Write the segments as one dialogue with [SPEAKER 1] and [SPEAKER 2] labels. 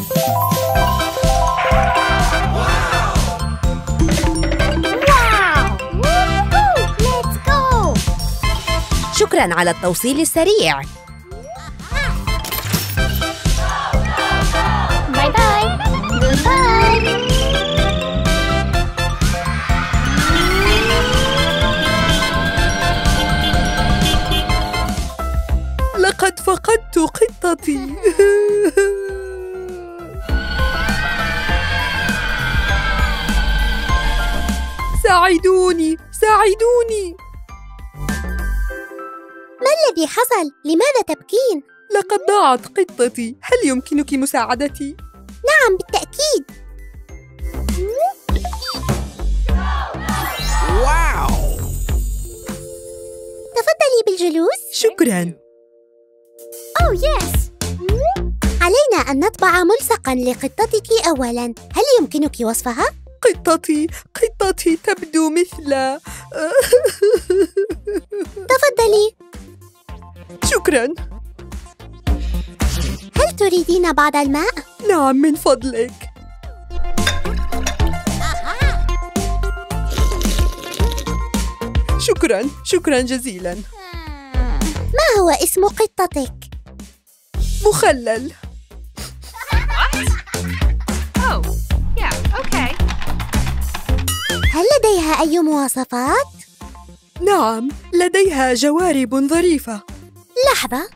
[SPEAKER 1] شكراً على التوصيل السريع.
[SPEAKER 2] باي باي. باي.
[SPEAKER 3] لقد فقدت قطتي. ساعدوني ساعدوني.
[SPEAKER 2] ما الذي حصل؟ لماذا تبكين؟
[SPEAKER 3] لقد ضاعت قطتي، هل يمكنك مساعدتي؟
[SPEAKER 2] نعم بالتأكيد.
[SPEAKER 4] واو!
[SPEAKER 2] تفضلي بالجلوس.
[SPEAKER 3] شكراً.
[SPEAKER 2] أوه يس. علينا أن نطبع ملصقاً لقطتك أولاً. هل يمكنك وصفها؟
[SPEAKER 3] قطتي تبدو مثل
[SPEAKER 2] تفضلي.
[SPEAKER 3] شكراً.
[SPEAKER 2] هل تريدين بعض الماء؟
[SPEAKER 3] نعم من فضلك. شكراً جزيلاً.
[SPEAKER 2] ما هو اسم قطتك؟
[SPEAKER 3] مخلل.
[SPEAKER 2] هل لديها أي مواصفات؟
[SPEAKER 3] نعم، لديها جوارب ظريفة.
[SPEAKER 2] لحظة.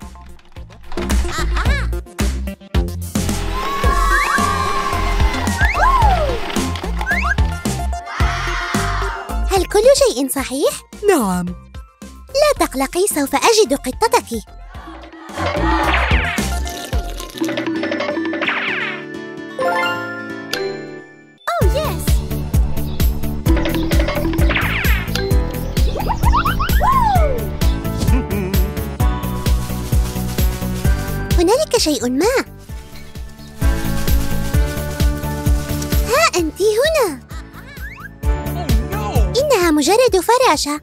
[SPEAKER 2] هل كل شيء صحيح؟
[SPEAKER 3] نعم.
[SPEAKER 2] لا تقلقي، سوف أجد قطتك. أوه يس. هنالك شيء ما. ها أنت هنا. إنها مجرد فراشة.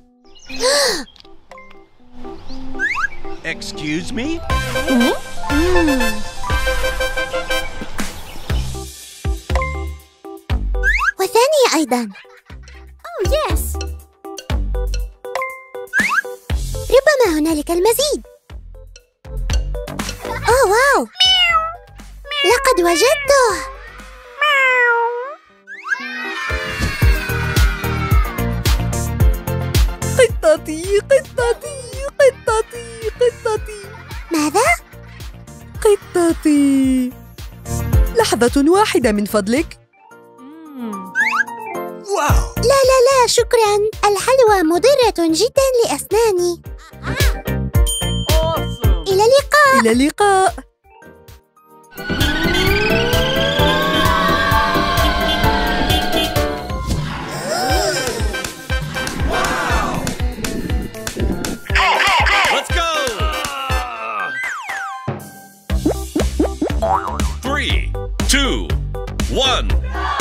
[SPEAKER 4] Excuse me?
[SPEAKER 2] وثانية أيضاً. أوه يس. ربما هنالك المزيد. أوه واو. لقد وجدته.
[SPEAKER 3] قطتي.
[SPEAKER 2] ماذا؟
[SPEAKER 3] قطتي. لحظة واحدة من فضلك.
[SPEAKER 4] واو!
[SPEAKER 2] لا شكراً. الحلوى مضرة جداً لأسناني. إلى اللقاء.
[SPEAKER 4] Let's go! 3, 2, 1.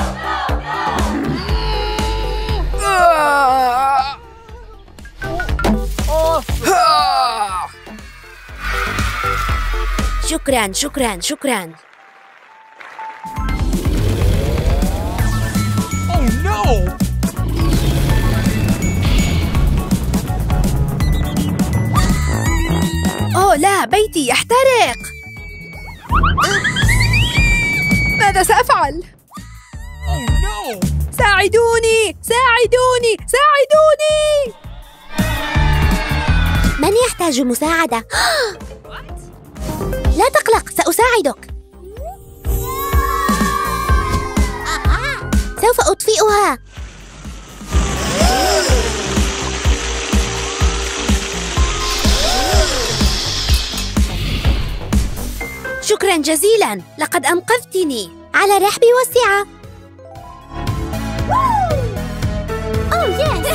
[SPEAKER 1] شكراً.
[SPEAKER 4] Oh no!
[SPEAKER 1] أوه لا، بيتي يحترق.
[SPEAKER 3] ماذا سأفعل؟
[SPEAKER 4] Oh no!
[SPEAKER 3] ساعدوني.
[SPEAKER 2] من يحتاج مساعدة؟ لا تقلق، سأساعدك. سوف أطفئها.
[SPEAKER 1] شكراً جزيلاً، لقد أنقذتني.
[SPEAKER 2] على رحبي والسعة. أوه يس.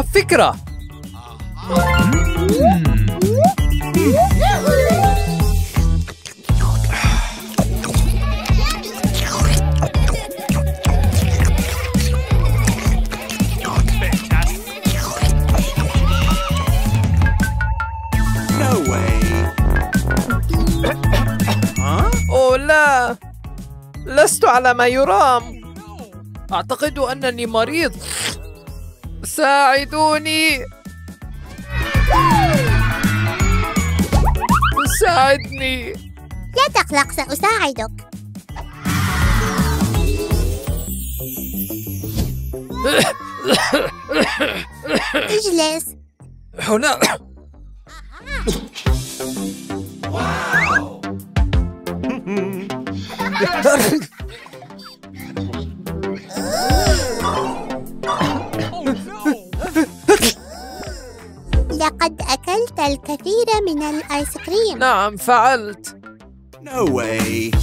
[SPEAKER 3] فكرة.
[SPEAKER 5] لست على ما يرام. أعتقد أنني مريض. ساعدوني. ساعدني.
[SPEAKER 2] لا تقلق، سأساعدك. اجلس.
[SPEAKER 5] هنا.
[SPEAKER 2] لقد أكلت الكثير من الآيس كريم.
[SPEAKER 5] نعم فعلت.
[SPEAKER 4] No way.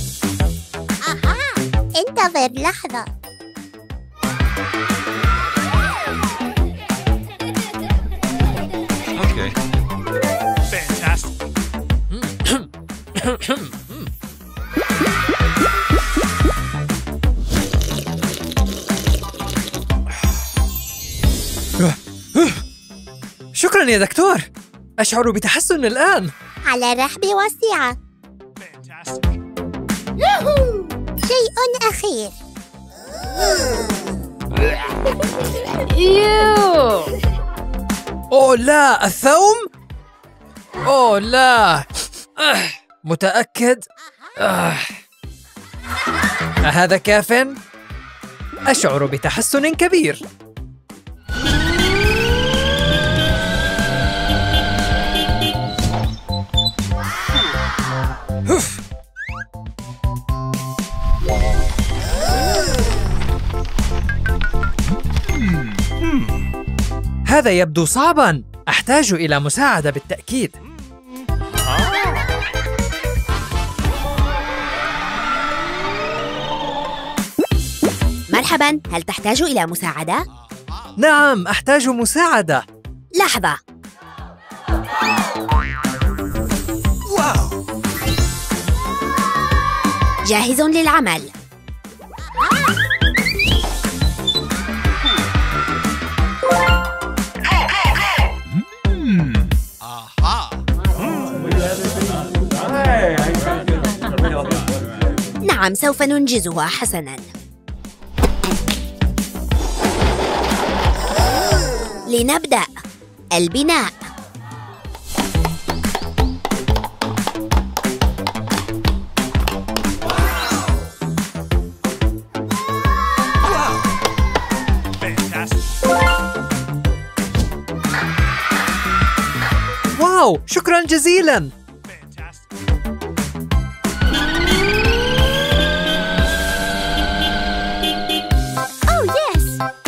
[SPEAKER 2] انتظر لحظة.
[SPEAKER 4] Okay. Fantastic.
[SPEAKER 5] شكرا يا دكتور. أشعر بتحسن الآن.
[SPEAKER 2] على رحب وسعة.
[SPEAKER 4] Fantastic.
[SPEAKER 2] شيء أخير.
[SPEAKER 5] أوه لا، الثوم؟ أوه لا. متأكد؟ أهذا كافٍ؟ أشعر بتحسن كبير. هذا يبدو صعباً. أحتاج إلى مساعدة بالتأكيد.
[SPEAKER 1] مرحباً، هل تحتاج إلى مساعدة؟
[SPEAKER 5] نعم، أحتاج مساعدة.
[SPEAKER 1] لحظة.
[SPEAKER 4] Wow.
[SPEAKER 1] جاهز للعمل.
[SPEAKER 4] Aha.
[SPEAKER 1] نعم، سوف ننجزها حسناً. لنبدأ البناء.
[SPEAKER 4] Fantastic.
[SPEAKER 5] واو، شكراً جزيلاً.
[SPEAKER 4] Fantastic.
[SPEAKER 2] Oh yes.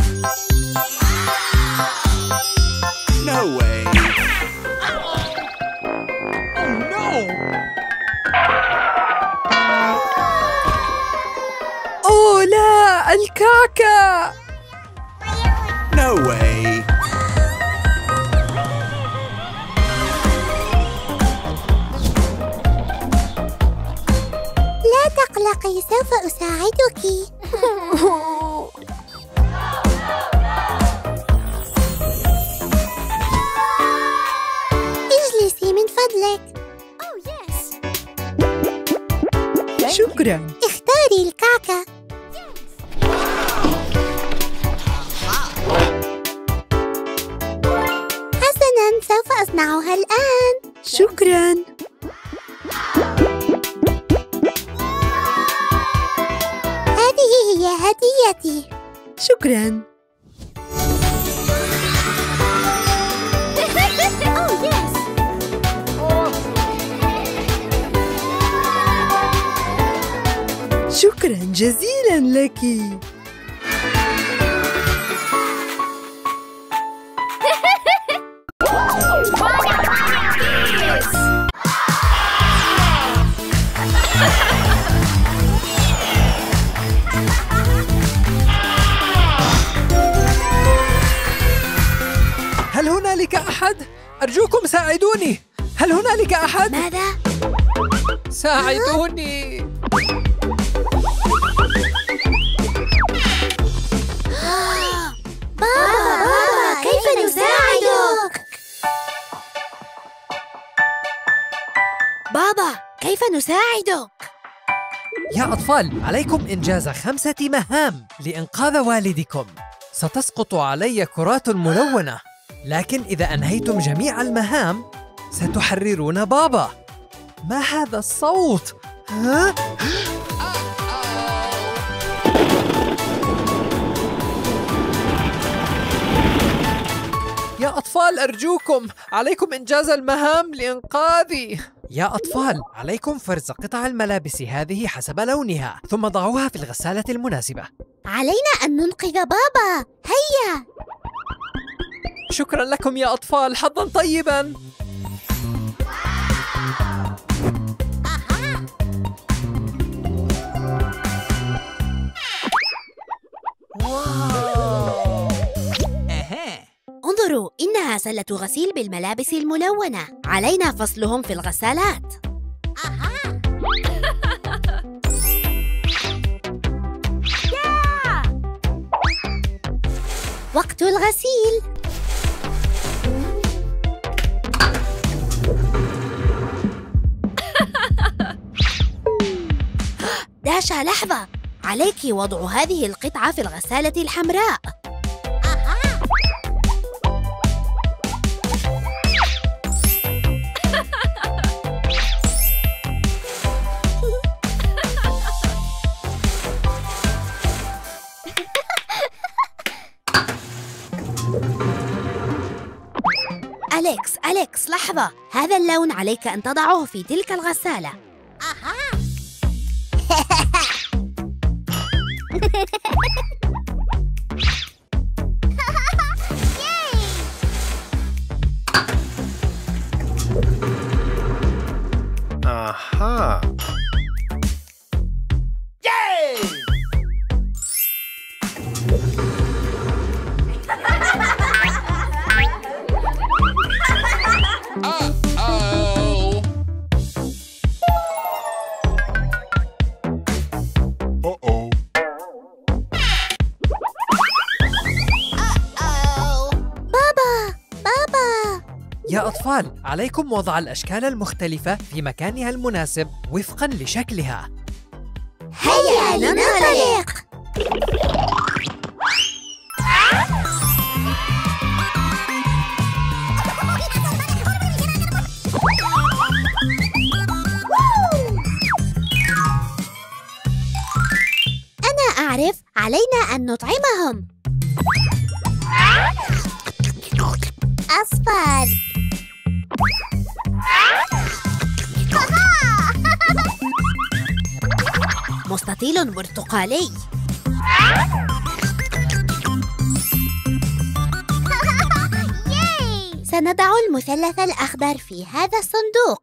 [SPEAKER 4] No way. Oh no.
[SPEAKER 3] أوه لا، الكعكة.
[SPEAKER 4] No way.
[SPEAKER 2] لا تقلقي، سوف أساعدك. اجلسي من فضلك. Oh yes.
[SPEAKER 3] شكراً.
[SPEAKER 2] اختاري الكعكة. حسناً، سوف أصنعها الآن.
[SPEAKER 3] شكراً.
[SPEAKER 2] هذه هي هديتي.
[SPEAKER 3] شكراً.
[SPEAKER 2] Oh yes.
[SPEAKER 3] شكراً جزيلاً لك.
[SPEAKER 5] هل هنالك أحد؟ أرجوكم ساعدوني. هل هنالك أحد؟
[SPEAKER 1] ماذا؟
[SPEAKER 5] ساعدوني.
[SPEAKER 2] بابا، كيف نساعدك؟
[SPEAKER 1] بابا، كيف نساعدك؟
[SPEAKER 5] يا أطفال، عليكم إنجاز 5 مهام لإنقاذ والدكم. ستسقط علي كرات ملونة، لكن إذا أنهيتم جميع المهام ستحررون بابا. ما هذا الصوت؟ ها؟ يا أطفال أرجوكم، عليكم إنجاز المهام لإنقاذي. يا أطفال، عليكم فرز قطع الملابس هذه حسب لونها، ثم ضعوها في الغسالة المناسبة.
[SPEAKER 2] علينا أن ننقذ بابا. هيا.
[SPEAKER 5] شكرا لكم يا أطفال، حظا طيبا.
[SPEAKER 1] انظروا، إنها سلة غسيل بالملابس الملونة. علينا فصلهم في الغسالات.
[SPEAKER 2] وقت الغسيل.
[SPEAKER 1] داشا، لحظة. عليك وضع هذه القطعة في الغسالة الحمراء. أليكس، لحظة. هذا اللون عليك أن تضعه في تلك الغسالة.
[SPEAKER 4] Aha.
[SPEAKER 5] يا أطفال، عليكم وضع الأشكال المختلفة في مكانها المناسب وفقاً لشكلها.
[SPEAKER 2] هيا لننطلق. أنا أعرف، علينا أن نطعمهم. أصفر.
[SPEAKER 1] مستطيل برتقالي.
[SPEAKER 2] سنضع المثلث الأخضر في هذا الصندوق.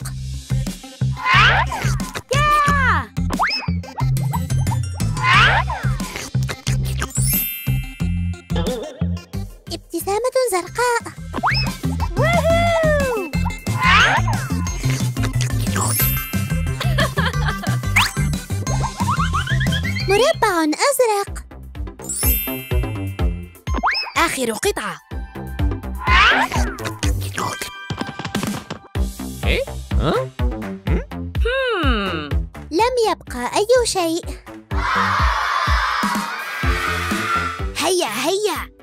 [SPEAKER 2] ابتسامة زرقاء. مربع أزرق.
[SPEAKER 1] آخر قطعة.
[SPEAKER 2] لم يبقى أي شيء.
[SPEAKER 1] هيا.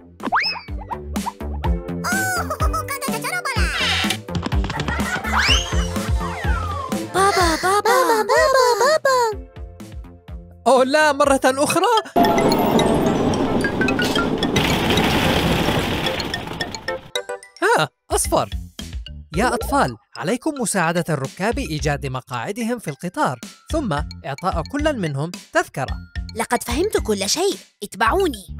[SPEAKER 2] بابا.
[SPEAKER 5] أوه لا، مرة أخرى. أصفر. يا أطفال، عليكم مساعدة الركاب إيجاد مقاعدهم في القطار، ثم إعطاء كل منهم تذكرة.
[SPEAKER 1] لقد فهمت كل شيء، اتبعوني.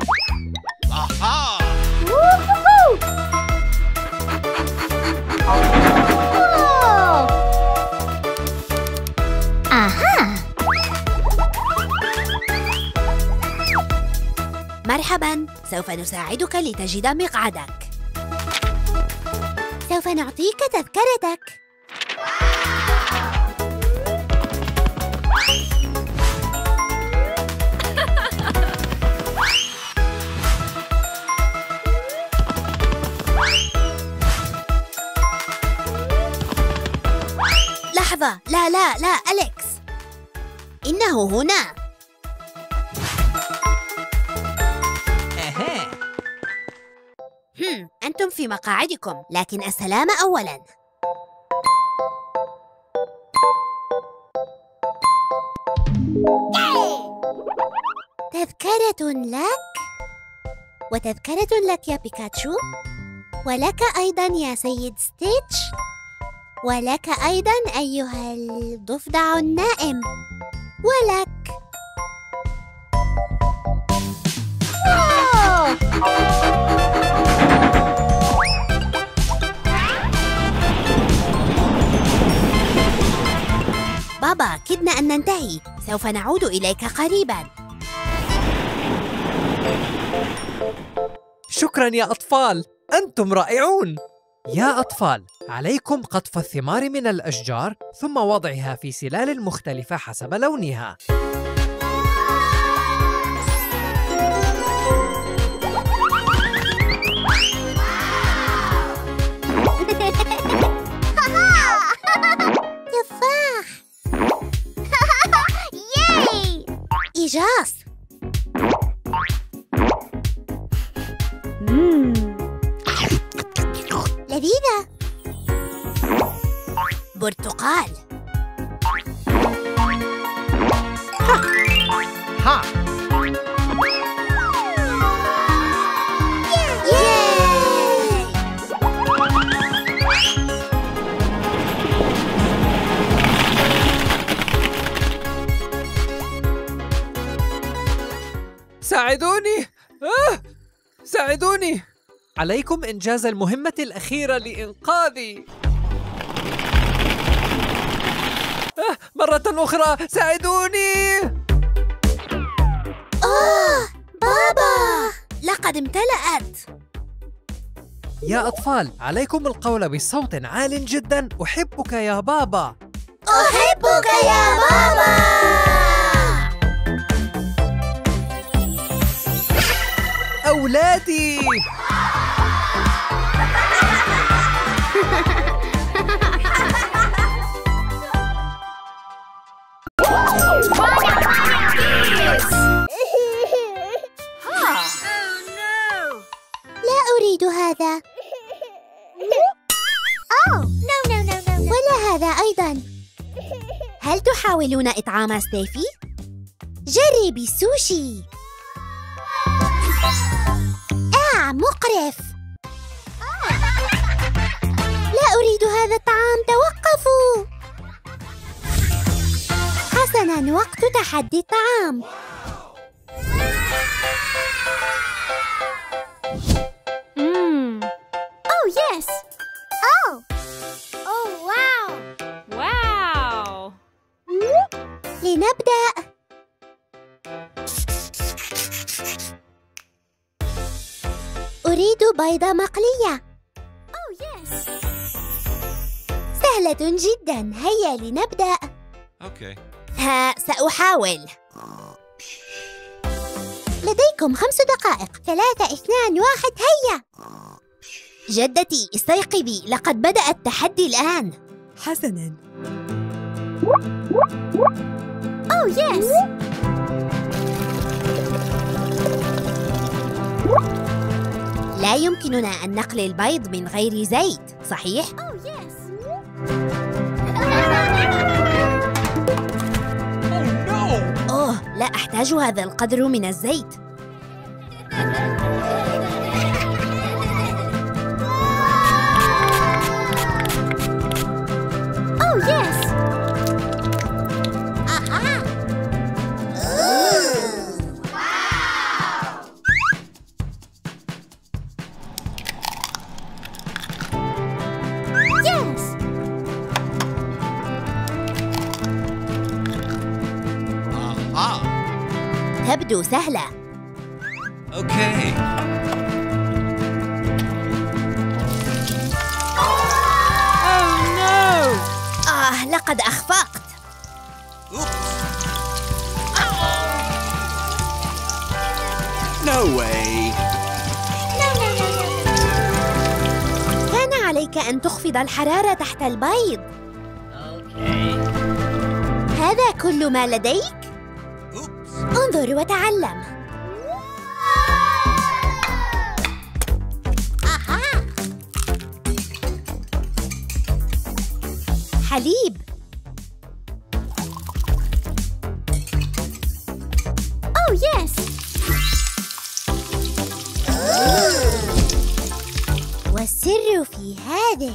[SPEAKER 1] مرحباً، سوف نساعدك لتجد مقعدك.
[SPEAKER 2] سوف نعطيك تذكرتك.
[SPEAKER 1] لحظة، لا، أليكس. إنه هنا. أنتم في مقاعدكم، لكن السلام أولاً.
[SPEAKER 2] تذكرة لك، وتذكرة لك يا بيكاتشو، ولك أيضاً يا سيد ستيتش، ولك أيضاً أيها الضفدع النائم، ولك.
[SPEAKER 1] بابا، كدنا أن ننتهي. سوف نعود إليك قريباً.
[SPEAKER 5] شكراً يا أطفال، أنتم رائعون. يا أطفال، عليكم قطف الثمار من الأشجار ثم وضعها في سلال مختلفة حسب لونها.
[SPEAKER 2] تفاح. ياي! إيجاز. لذيذة.
[SPEAKER 1] برتقال.
[SPEAKER 5] ها. ساعدوني! ساعدوني! عليكم إنجاز المهمة الأخيرة لإنقاذي. مرة أخرى، ساعدوني!
[SPEAKER 1] بابا، لقد امتلأت.
[SPEAKER 5] يا أطفال، عليكم القول بصوت عال جدا: أحبك يا بابا.
[SPEAKER 2] أحبك يا بابا.
[SPEAKER 5] أولادي!
[SPEAKER 2] لا أريد هذا. ولا هذا أيضاً.
[SPEAKER 1] هل تحاولون إطعام ستيفي؟
[SPEAKER 2] جربي السوشي. مقرف. لا أريد هذا الطعام، توقفوا. حسناً، وقت تحدي الطعام.
[SPEAKER 6] Yes. Wow.
[SPEAKER 2] لنبدأ. أريد بيضة مقلية.
[SPEAKER 6] Yes.
[SPEAKER 2] سهلة جدا، هيا لنبدأ.
[SPEAKER 1] سأحاول.
[SPEAKER 2] لديكم 5 دقائق. 3 2 1 هيا.
[SPEAKER 1] جدتي، استيقظي، لقد بدأ التحدي الآن.
[SPEAKER 3] حسناً.
[SPEAKER 6] Yes.
[SPEAKER 1] لا يمكننا أن نقلي البيض من غير زيت، صحيح؟
[SPEAKER 6] Yes.
[SPEAKER 1] أوه، لا أحتاج هذا القدر من الزيت.
[SPEAKER 6] Yes.
[SPEAKER 1] تبدو سهلة. لقد أخفقت.
[SPEAKER 7] No way.
[SPEAKER 1] كان عليك أن تخفض الحرارة تحت البيض. هذا كل ما لديك؟
[SPEAKER 2] انظر وتعلم.
[SPEAKER 1] حليب.
[SPEAKER 6] Oh, yes.
[SPEAKER 2] والسر في هذه.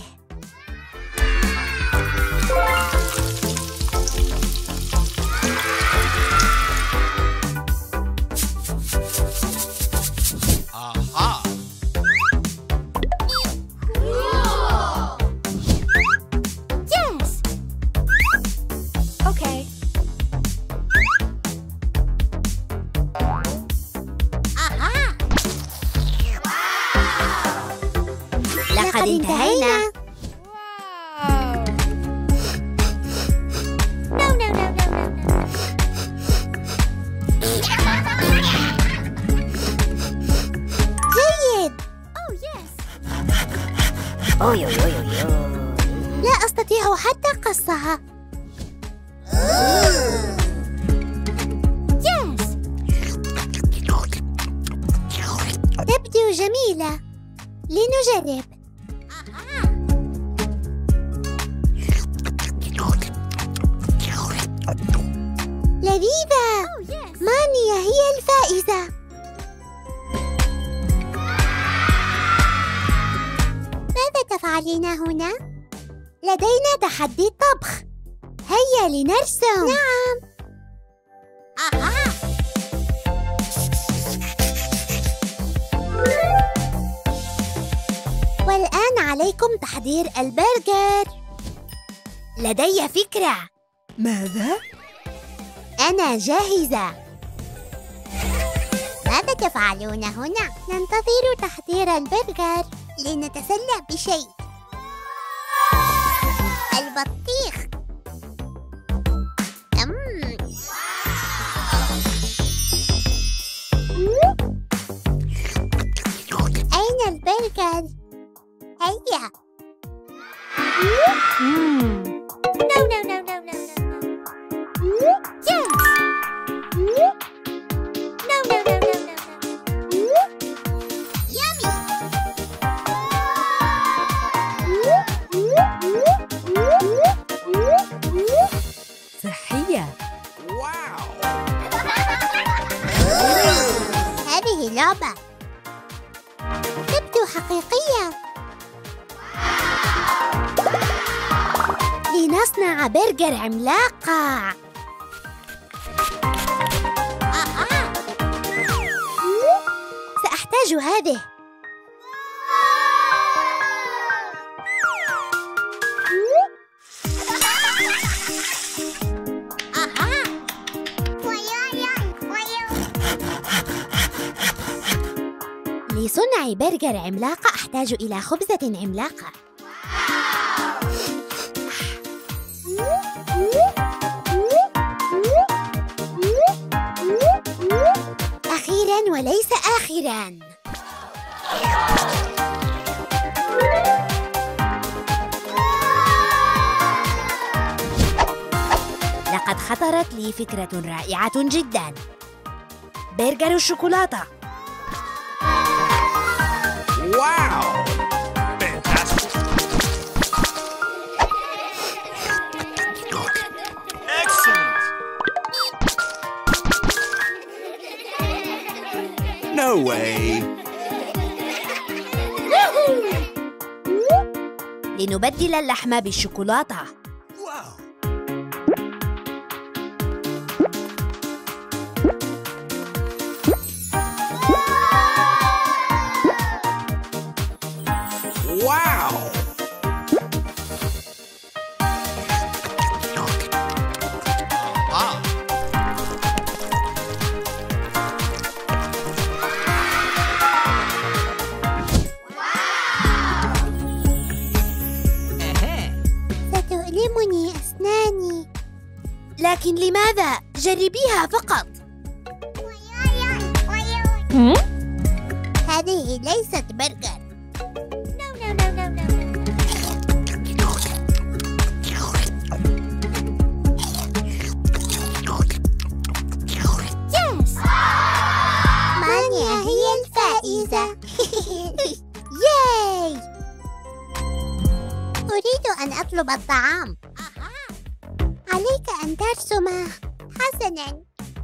[SPEAKER 6] Yes. Okay.
[SPEAKER 1] لقد انتهينا.
[SPEAKER 6] No, no, no, no, no, no.
[SPEAKER 2] جيد.
[SPEAKER 6] Oh, yes.
[SPEAKER 2] لا أستطيع حتى قصها.
[SPEAKER 6] Yes.
[SPEAKER 2] تبدو جميلة. لنجرب. لذيذة.
[SPEAKER 6] Oh, yes.
[SPEAKER 2] مانيا هي الفائزة. ماذا تفعلين هنا؟ لدينا تحدي طبخ. هيا لنرسم. نعم. والآن عليكم تحضير البرجر.
[SPEAKER 1] لدي فكرة.
[SPEAKER 3] ماذا؟
[SPEAKER 2] أنا جاهزة. ماذا تفعلون هنا؟ ننتظر تحضير البرجر لنتسلى بشيء. البطيخ. أين البرجر؟ هيا.
[SPEAKER 6] No, no, no, no, no, no, no. Yes. No, no, no, no, no, no.
[SPEAKER 3] صحية.
[SPEAKER 2] هذه لعبة تبدو حقيقية.
[SPEAKER 1] لنصنع برجر عملاقة.
[SPEAKER 2] سأحتاج هذه.
[SPEAKER 1] لصنع برجر عملاقة أحتاج إلى خبزة عملاقة.
[SPEAKER 2] أخيراً وليس آخراً.
[SPEAKER 1] لقد خطرت لي فكرة رائعة جداً. برجر الشوكولاتة.
[SPEAKER 7] Wow! Fantastic! Excellent! No way!
[SPEAKER 1] لنبدل اللحم بالشوكولاتة.
[SPEAKER 7] Wow! Wow!
[SPEAKER 2] ستؤلمني أسناني.
[SPEAKER 1] لكن لماذا؟ جربيها فقط.
[SPEAKER 2] هذه ليست برجر.
[SPEAKER 6] No, no, no, no, no, no. Yes.
[SPEAKER 2] تطلب الطعام. عليك أن ترسم. حسناً.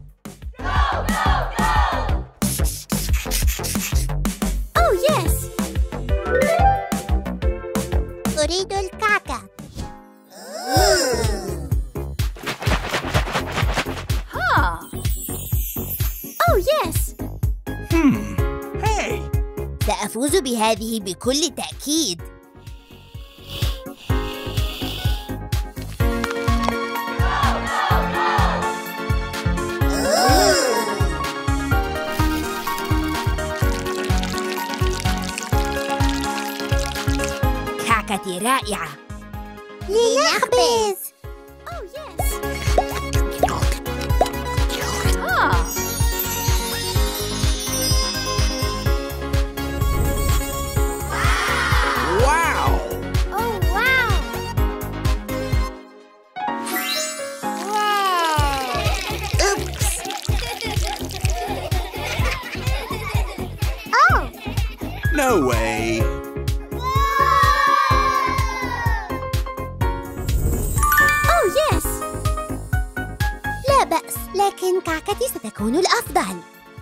[SPEAKER 6] Oh, yes!
[SPEAKER 2] أريد الكعكة.
[SPEAKER 6] Huh. Oh, yes!
[SPEAKER 7] Hey!
[SPEAKER 1] سأفوز بهذه بكل تأكيد. كعكتي رائعة.
[SPEAKER 2] لنخبز.
[SPEAKER 6] Oh, yes! Huh.
[SPEAKER 7] Wow!
[SPEAKER 2] Oh, wow! Oops! Oh!
[SPEAKER 7] No way!
[SPEAKER 6] Oh, yes!
[SPEAKER 2] لا بأس، لكن كعكتي ستكون الأفضل.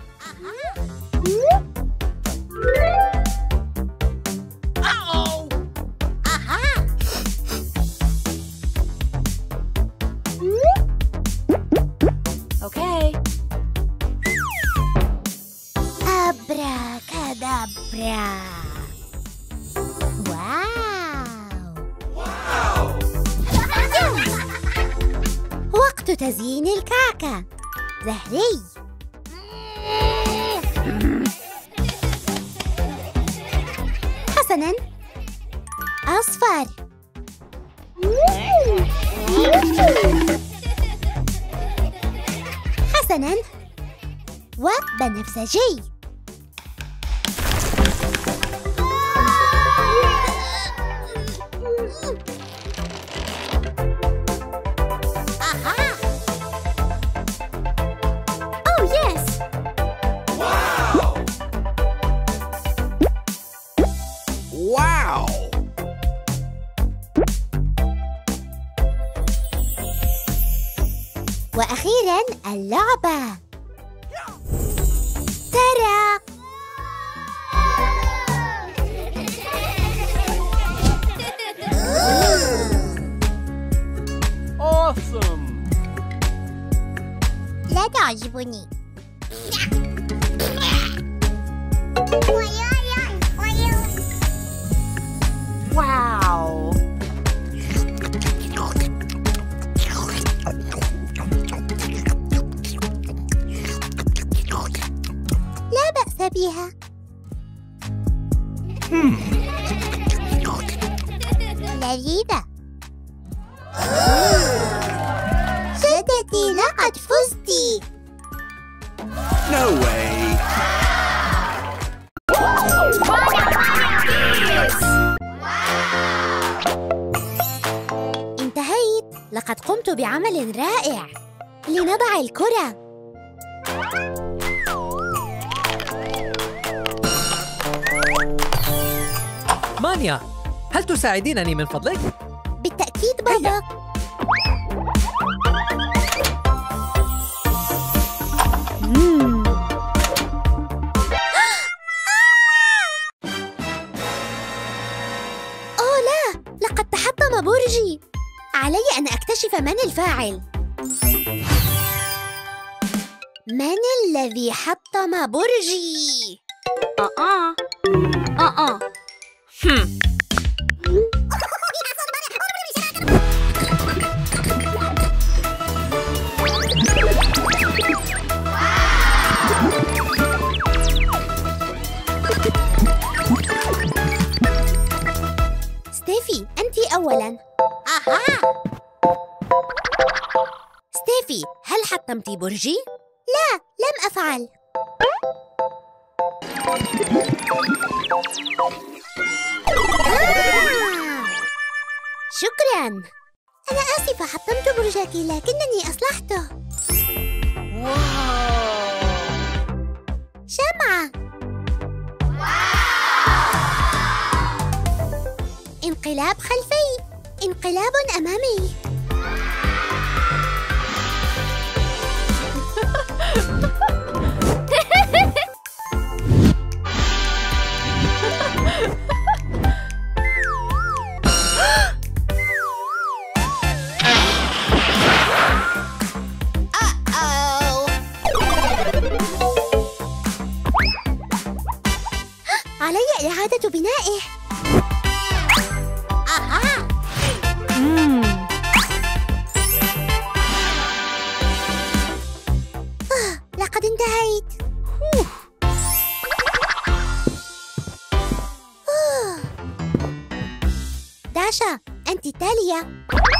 [SPEAKER 6] Okay.
[SPEAKER 2] أبراكادابرا. واو! وقت تزيين الكعكة. زهري. حسناً. أصفر. حسناً. وبنفسجي.
[SPEAKER 6] Oh, yes!
[SPEAKER 7] Wow!
[SPEAKER 2] وأخيراً اللعبة. ترى.
[SPEAKER 7] Awesome!
[SPEAKER 2] لا تعجبني.
[SPEAKER 6] Wow!
[SPEAKER 2] لا بأس بها. لذيذة. جدتي لقد فزتِ.
[SPEAKER 7] No way!
[SPEAKER 1] انتهيت. لقد قمت بعمل رائع. لنضع الكرة.
[SPEAKER 5] مانيا، هل تساعدينني من فضلك؟
[SPEAKER 2] بالتأكيد بابا.
[SPEAKER 1] أوه لا، لقد تحطم برجي. علي أن أكتشف من الفاعل. من الذي حطم برجي؟ ستيفي، أنت أولاً. ستيفي، هل حطمتِ برجي؟
[SPEAKER 2] لا، لم أفعل.
[SPEAKER 1] شكراً.
[SPEAKER 2] أنا آسفة، حطمت برجك لكنني أصلحته. شمعة.
[SPEAKER 1] انقلاب خلفي.
[SPEAKER 2] انقلاب أمامي. علي إعادة بنائه. أها. لقد انتهيت. داشا، أنت التالية.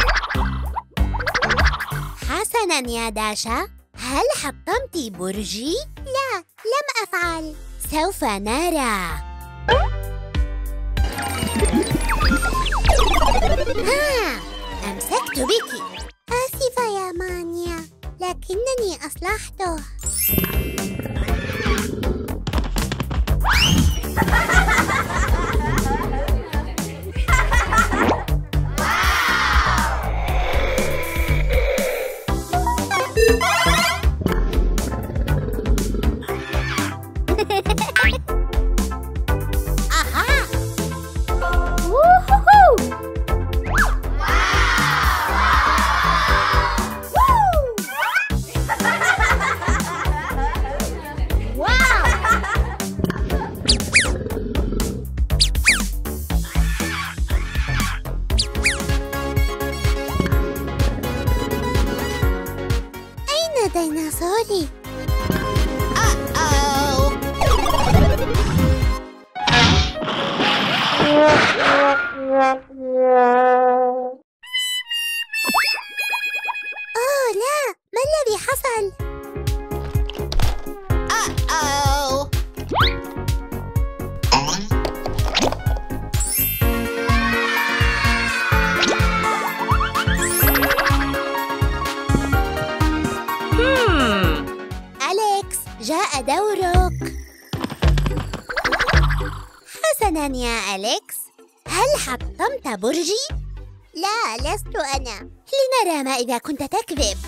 [SPEAKER 2] حسناً يا داشا، هل حطمت برجي؟
[SPEAKER 6] لا، لم أفعل.
[SPEAKER 2] سوف نرى. أمسكت بك.
[SPEAKER 6] آسفة يا مانيا، لكنني أصلحته. ديناصوري.
[SPEAKER 2] أوه لا، ما الذي حصل؟ أليكس، جاء دورك. حسناً يا أليكس، هل حطمت برجي؟
[SPEAKER 6] لا، لست أنا.
[SPEAKER 2] لنرى ما إذا كنت تكذب.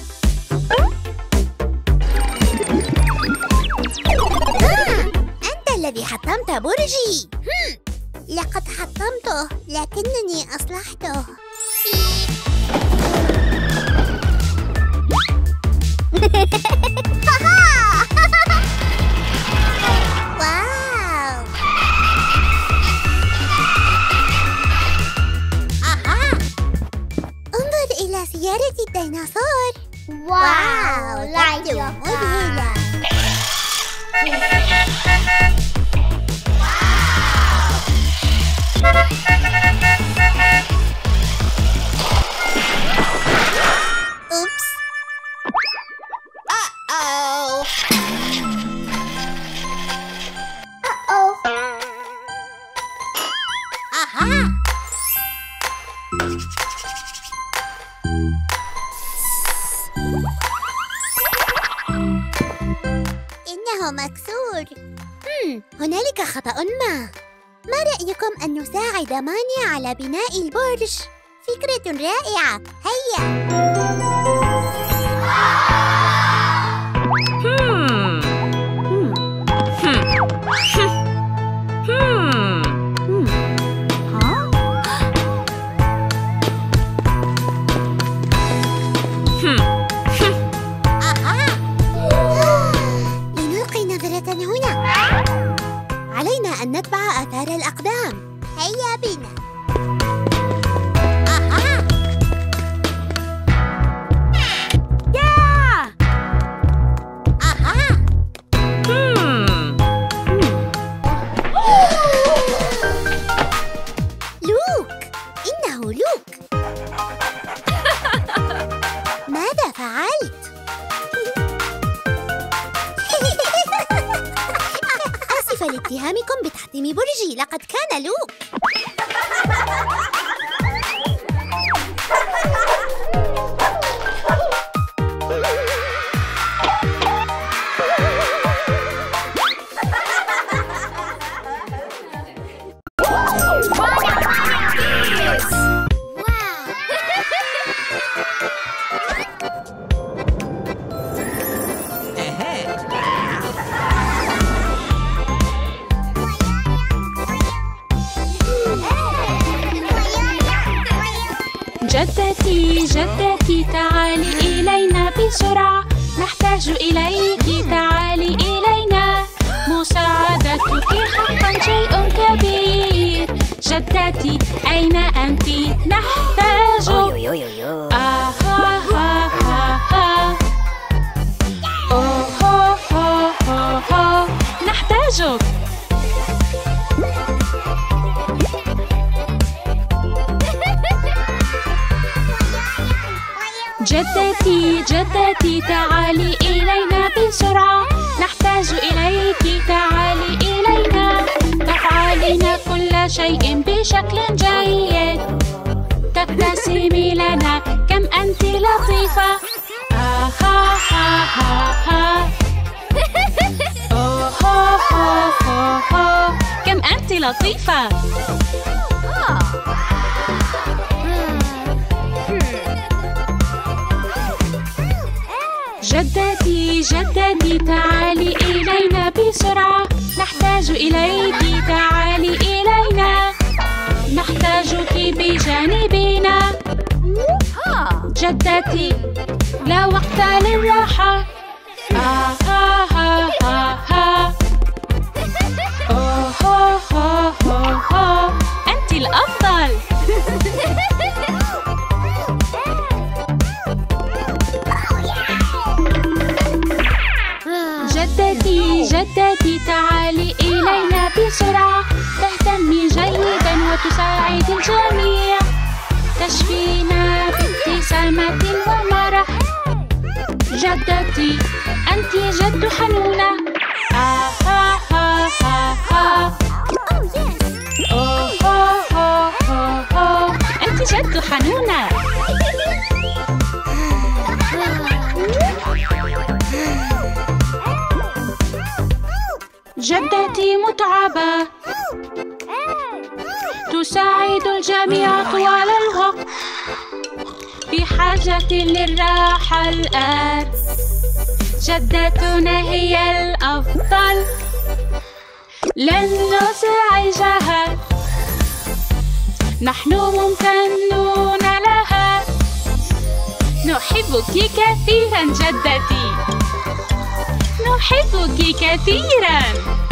[SPEAKER 2] أنت الذي حطمت برجي.
[SPEAKER 6] لقد حطمته، لكنني أصلحته.
[SPEAKER 2] واو. انظر إلى سيارة الديناصور.
[SPEAKER 6] واو، لعبة
[SPEAKER 2] مذهلة. أوبس.
[SPEAKER 6] إنه مكسور.
[SPEAKER 2] هنالك خطأ ما رأيكم أن نساعد مانيا على بناء البرج؟
[SPEAKER 6] فكرة رائعة، هيا.
[SPEAKER 2] لنلقي نظرة هنا. علينا أن نتبع آثار الأقدام.
[SPEAKER 6] هيا بنا.
[SPEAKER 2] لوك، إنه لوك. ماذا فعلت؟ آسفة لاتهامكم بتحطيم برجي، لقد كان لوك.
[SPEAKER 8] جدتي جدتي تعالي إلينا بسرعة، نحتاج إليك تعالي إلينا، مساعدتك حقا شيء كبير. جدتي أين أنت؟ نحتاج نحتاجك. جدتي جدتي تعالي إلينا بسرعة، نحتاج إليك تعالي إلينا، تفعلين كل شيء بشكل جيد، تبتسمي لنا كم أنت لطيفة. كم أنت لطيفة. جدتي جدتي تعالي إلينا بسرعة، نحتاج إليك تعالي إلينا، نحتاجك بجانبنا. جدتي لا وقت للراحة. أنت الأفضل. جدتي جدتي تعالي إلينا بسرعة، تهتمي جيدا وتساعد الجميع، تشفينا بابتسامة ومرح. جدتي أنت جد حنونة. أنت جد حنونة. جدتي متعبة، تساعد الجميع طوال الوقت، بحاجة للراحة الآن. جدتنا هي الأفضل، لن نزعجها، نحن ممتنون لها. نحبك كثيرا جدتي، نحبك كثيرا.